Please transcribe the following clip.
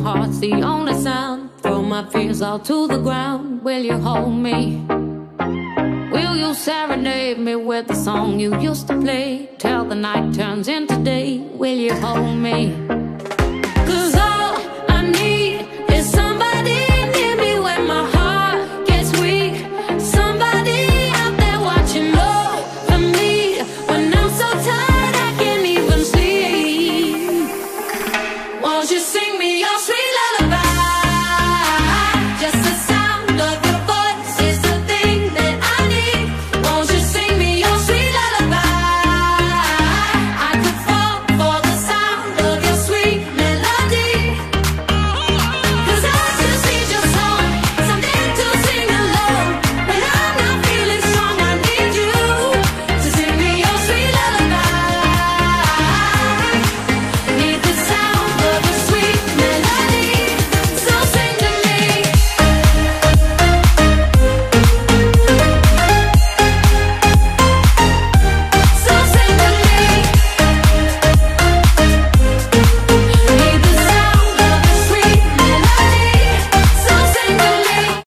heart's the only sound. Throw my fears all to the ground. Will you hold me? Will you serenade me with the song you used to play? Till the night turns into day. Will you hold me?